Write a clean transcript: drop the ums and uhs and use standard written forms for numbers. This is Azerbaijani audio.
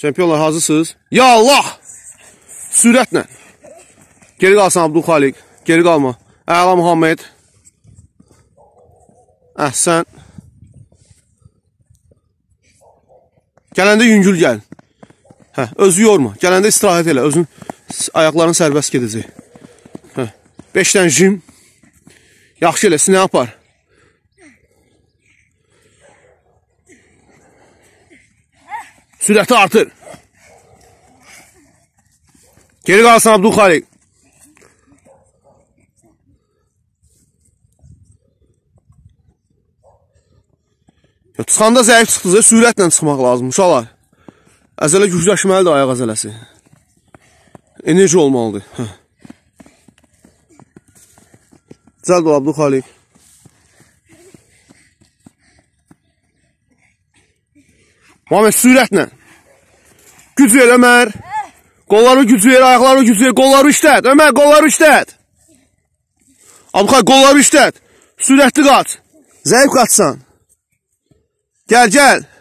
Çempionlar, hazırsınız? Ya Allah! Sürətlə. Geri qalsan Abdülxaliq. Geri qalma. Əla Muhammed. Əhsən. Gələndə yüngül gəl. Özü yorma. Gələndə istirahət elə. Özün ayaqların sərbəst gedəcək. 5 dənə jim. Yaxşı elə. Sinə apar. Sürəti artır. Geri qalsan Abdülxaliq. Çıxanda zəif çıxdınız, sürətlə çıxmaq lazım, uşaqlar. Əzələ gücləşməlidir, ayaq əzələsi. Enerji olmalıdır. Cəld ol, Abdülxaliq. Muhammed, sürətlə. Güc ver, Ömər. Qolları güc ver, ayaqları güc ver, qolları işlət. Ömər, qolları işlət. Abdülxaliq, qolları işlət. Sürətli qaç. Zəif qaçsan. Gəl, gəl.